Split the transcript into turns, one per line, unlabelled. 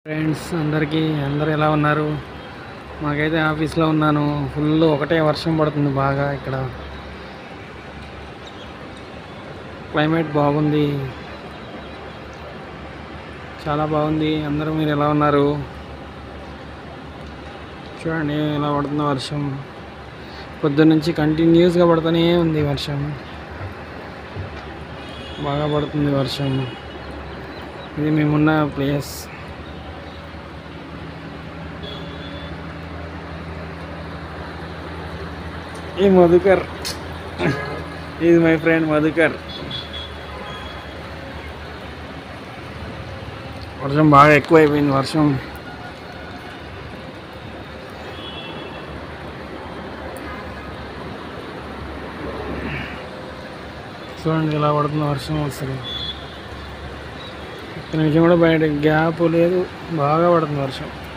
Friends అందరూ ఎలా ఉన్నారు? మాకైతే ఆఫీస్లో ఉన్నాను. ఫుల్ ఒకటే వర్షం పడుతుంది బాగా. ఇక్కడ క్లైమేట్ బాగుంది, చాలా బాగుంది. మీరు ఎలా ఉన్నారు? చూడండి ఎలా పడుతుందో వర్షం. పొద్దున్నుంచి కంటిన్యూస్గా పడుతూనే ఉంది వర్షం. బాగా పడుతుంది వర్షం. ఇది మేమున్న ప్లేస్. ఈ Madhukar, is my friend Madhukar. వర్షం బాగా ఎక్కువైపోయింది. వర్షం చూడండి ఎలా పడుతుందో వర్షం. వస్తుంది ఒక్క నిమిషం కూడా బయట గ్యాప్ లేదు, బాగా పడుతుంది వర్షం.